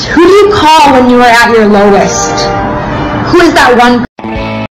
Who do you call when you are at your lowest? Who is that one